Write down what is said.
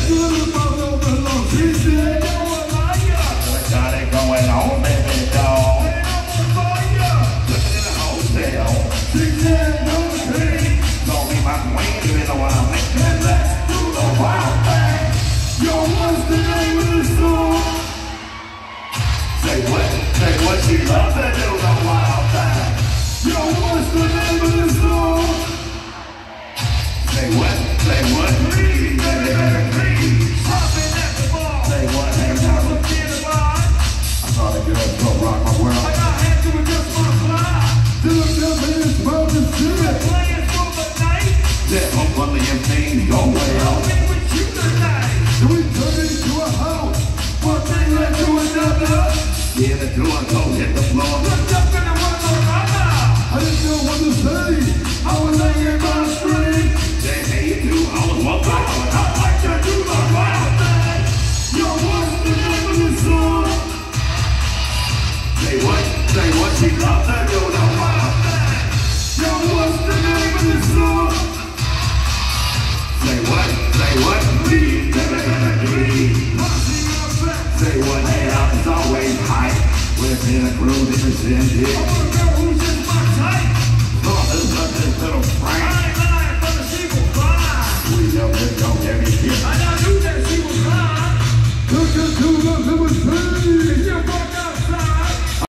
She said, got it going on, baby doll. Living in a hotel. She said, no king. Don't be my queen, you know what I mean. Let's do the wild thing. Yo, what's the name of the song? Say what she loves to do the wild thing. Yo, what's the name of the song? Say what, please, baby, please. Popping at the ball. Say what, hey, now. I saw the girls go rock my world. I got had to adjust my fly. Look up in this brother's shit. Playing for the night. That hopefully and pain go well. With you tonight. Do we turn it into a house? One thing led to another. Yeah, the door go hit the floor. Looked up in the window, I didn't know what to say. I was laying in my street. They hate you, I was walking. I like to do the wild thing. Yo, what's the name of the song? Say what she loves to do the wild thing. Yo, what's the name of the song? Say what, please, please. Say what, hey, I was always hype. Within a crew, this is it.